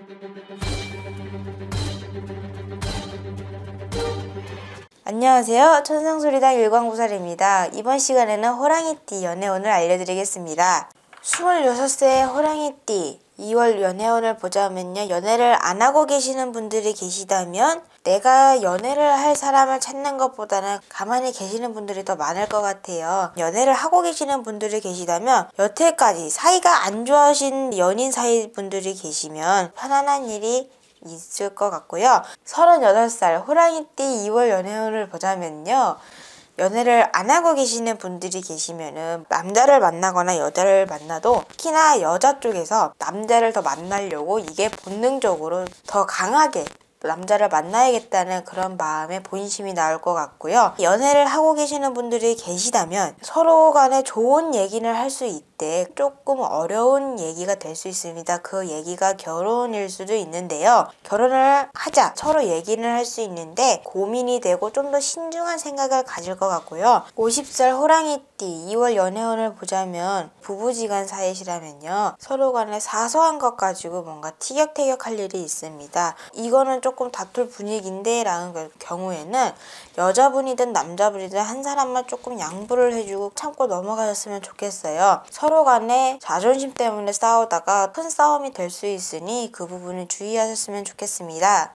안녕하세요. 천상소리당 일광구살입니다. 이번 시간에는 호랑이띠 연애운을 알려드리겠습니다. 26세의 호랑이띠 2월 연애운을 보자면요. 연애를 안 하고 계시는 분들이 계시다면 내가 연애를 할 사람을 찾는 것보다는 가만히 계시는 분들이 더 많을 것 같아요. 연애를 하고 계시는 분들이 계시다면 여태까지 사이가 안 좋아하신 연인 사이 분들이 계시면 편안한 일이 있을 것 같고요. 38살 호랑이띠 2월 연애운을 보자면요. 연애를 안 하고 계시는 분들이 계시면은 남자를 만나거나 여자를 만나도 특히나 여자 쪽에서 남자를 더 만나려고 이게 본능적으로 더 강하게 남자를 만나야겠다는 그런 마음에 본심이 나올 것 같고요. 연애를 하고 계시는 분들이 계시다면 서로 간에 좋은 얘기를 할 수 있대 조금 어려운 얘기가 될 수 있습니다. 그 얘기가 결혼일 수도 있는데요. 결혼을 하자 서로 얘기를 할 수 있는데 고민이 되고 좀 더 신중한 생각을 가질 것 같고요. 50살 호랑이띠 2월 연애운을 보자면 부부지간 사이시라면요. 서로 간에 사소한 것 가지고 뭔가 티격태격할 일이 있습니다. 이거는 조금 다툴 분위기인데 라는 경우에는 여자분이든 남자분이든 한 사람만 조금 양보를 해주고 참고 넘어가셨으면 좋겠어요. 서로 간에 자존심 때문에 싸우다가 큰 싸움이 될 수 있으니 그 부분을 주의하셨으면 좋겠습니다.